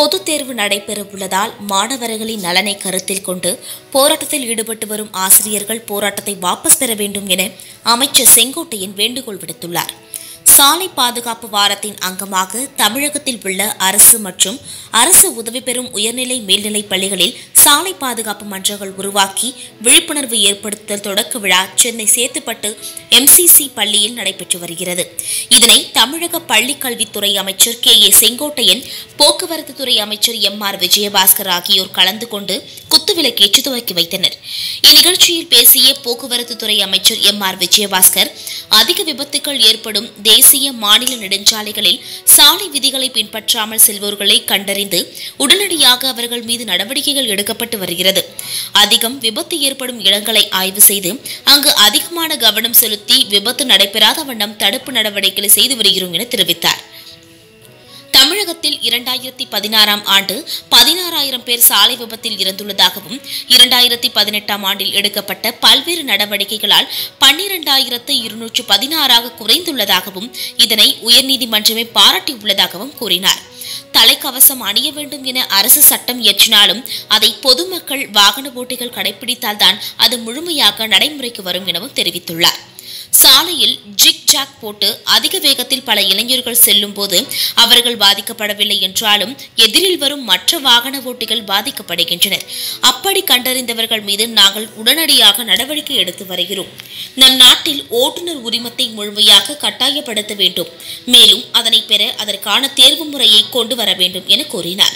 பொதுத் தேர்வு நடைபெறவுள்ளதால் மாணவர்களின் நலனை கருத்தில் கொண்டு போராட்டத்தில் ஈடுபட்டு வரும் ஆசிரியர்கள் போராட்டத்தை வாபஸ் பெற வேண்டும் என அமைச்சர் செங்கோட்டையன் வேண்டுகோள் விடுத்துள்ளார். சாலை பாதுகாப்பு வாரத்தின் அங்கமாக தமிழகத்தில் உள்ள அரசு மற்றும் அரசு உதவி பெறும் உயர்நிலை மேல்நிலைப் பள்ளிகளில் சாலை பாதுகாப்பு மன்றங்கள் உருவாக்கி விழிப்புணர்வு ஏற்படுத்தல் தொடக்க விழா சென்னை சேத்துப்பட்டு MCC பள்ளியில் நடைபெற்று வருகிறது. இதனை தமிழக பள்ளிக் கல்வித்துறை அமைச்சர் KA செங்கோட்டையன், போக்குவரத்து துறை அமைச்சர் MR விஜயபாஸ்கர் ஆகியோர் கலந்து கொண்டு குத்துவிளக்கேற்றி துவக்கி வைத்தனர். இந்நிகழ்ச்சியில் பேசிய போக்குவரத்து துறை அமைச்சர் MR விஜயபாஸ்கர், அதிக விபத்துகள் ஏற்படும் தேசிய மாநில நெடுஞ்சாலைகளில் சாலை விதிகளை பின்பற்றாமல் செல்வோர்களை கண்டறிந்து உடனடியாக அவர்கள் மீது நடவடிக்கைகள் எடுக்கப்பட்டு வருகிறது. அதிகம் விபத்து ஏற்படும் இடங்களை ஆய்வு செய்து அங்கு அதிகமான கவனம் செலுத்தி விபத்து நடைபெறாத வண்ணம் தடுப்பு நடவடிக்கைகளை செய்து வருகிறோம் என தெரிவித்தார். தமிழகத்தில் 2016ஆம் ஆண்டு 16,000 பேர் சாலை விபத்தில் இறந்துள்ளதாகவும் 2018ஆம் ஆண்டில் எடுக்கப்பட்ட பல்வேறு நடவடிக்கைகளால் 12,216ஆக குறைந்துள்ளதாகவும் இதனை உயர்நீதிமன்றமே பாராட்டியுள்ளதாகவும் கூறினார். தலைக்கவசம் அணிய வேண்டும் என அரசு சட்டம் இயற்றினாலும் அதை பொதுமக்கள் வாகன ஓட்டிகள் கடைபிடித்தால்தான் அது முழுமையாக நடைமுறைக்கு வரும் எனவும் தெரிவித்துள்ளார். சாலையில் ஜிக் ஜாக் போட்டு அதிக வேகத்தில் பல இளைஞர்கள் செல்லும் போது அவர்கள் பாதிக்கப்படவில்லை என்றாலும் எதிரில் வரும் மற்ற வாகன ஓட்டிகள் பாதிக்கப்படுகின்றனர். அப்படி கண்டறிந்தவர்கள் மீது நாங்கள் உடனடியாக நடவடிக்கை எடுத்து வருகிறோம். நம் நாட்டில் ஓட்டுநர் உரிமத்தை முழுமையாக கட்டாயப்படுத்த வேண்டும். மேலும் அதனை பெற அதற்கான தேர்வு முறையை கொண்டு வர வேண்டும் என கூறினார்.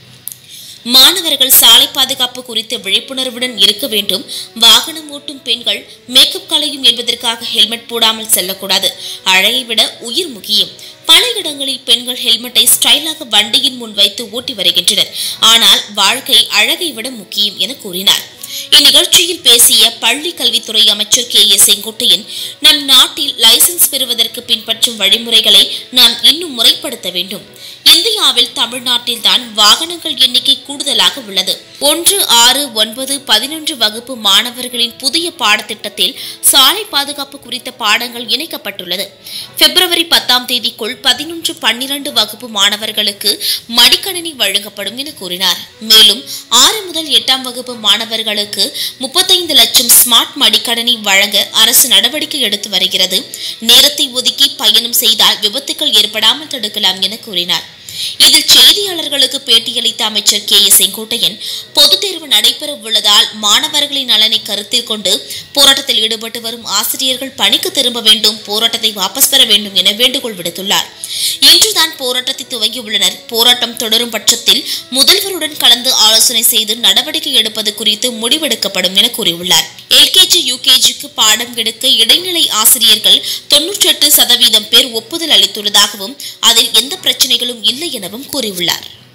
மாணவர்கள் சாலை பாதுகாப்பு குறித்த விழிப்புணர்வுடன் இருக்க வேண்டும். வாகனம் ஓட்டும் பெண்கள் மேக்கப் கலையும் என்பதற்காக ஹெல்மெட் போடாமல் செல்லக்கூடாது. அழகை விட உயிர் முக்கியம். பல இடங்களில் பெண்கள் ஹெல்மெட்டை ஸ்டைலாக வண்டியின் முன் வைத்து ஓட்டி வருகின்றனர். ஆனால் வாழ்க்கை அழகை விட முக்கியம் என கூறினார். இந்நிகழ்ச்சியில் பேசிய பள்ளி கல்வித்துறை அமைச்சர் KA செங்கோட்டையன், நம் நாட்டில் லைசன்ஸ் பெறுவதற்கு பின்பற்றும் வழிமுறைகளை நாம் இன்னும் முறைப்படுத்த வேண்டும். இந்தியாவில் தமிழ்நாட்டில் தான் வாகனங்கள் எண்ணிக்கை கூடுதலாக உள்ளது. 1, 6, 9, 11 வகுப்பு மாணவர்களின் புதிய பாடத்திட்டத்தில் சாலை பாதுகாப்பு குறித்த பாடங்கள் இணைக்கப்பட்டுள்ளது. பிப்ரவரி 10ஆம் தேதிக்குள் 11, 12 வகுப்பு மாணவர்களுக்கு மடிக்கணினி வழங்கப்படும் என கூறினார். மேலும் 6 முதல் 8ஆம் வகுப்பு மாணவர்களுக்கு 35 லட்சம் ஸ்மார்ட் மடிக்கணினி வழங்க அரசு நடவடிக்கை எடுத்து வருகிறது. நேரத்தை ஒதுக்கி பயணம் செய்தால் விபத்துக்கள் ஏற்படாமல் தடுக்கலாம் என கூறினார். இதில் செய்தியாளர்களுக்கு பேட்டியளித்த அமைச்சர் KA செங்கோட்டையன், பொதுத் தேர்வு நடைபெற உள்ளதால் மாணவர்களின் நலனை கருத்தில் கொண்டு போராட்டத்தில் ஈடுபட்டு வரும் ஆசிரியர்கள் பணிக்கு திரும்ப வேண்டும், போராட்டத்தை வாபஸ் பெற வேண்டும் என வேண்டுகோள் விடுத்துள்ளார். இன்றுதான் போராட்டத்தை துவங்கியுள்ளனர். போராட்டம் தொடரும் பட்சத்தில் முதல்வருடன் கலந்து ஆலோசனை செய்து நடவடிக்கை எடுப்பது குறித்து முடிவெடுக்கப்படும் என கூறியுள்ளார். LKG UKGக்கு பாடம் எடுக்க இடைநிலை ஆசிரியர்கள் 98% பேர் ஒப்புதல் அளித்துள்ளதாகவும் அதில் எந்த பிரச்சனைகளும் இல்லை எனவும் கூறியுள்ளார்.